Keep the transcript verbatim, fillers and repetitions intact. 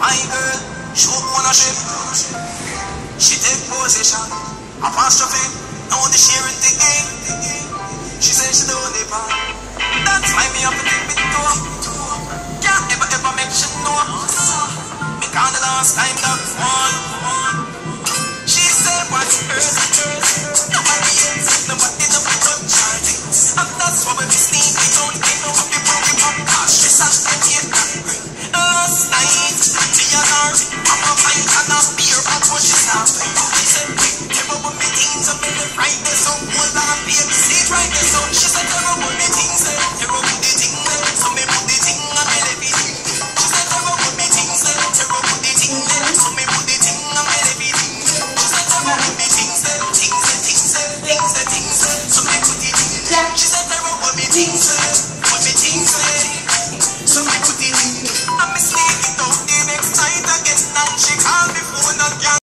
My girl, show ownership. She take possession. Apostrophe, now the sharing the game. She said she don't need part. That's why me have to take it to her.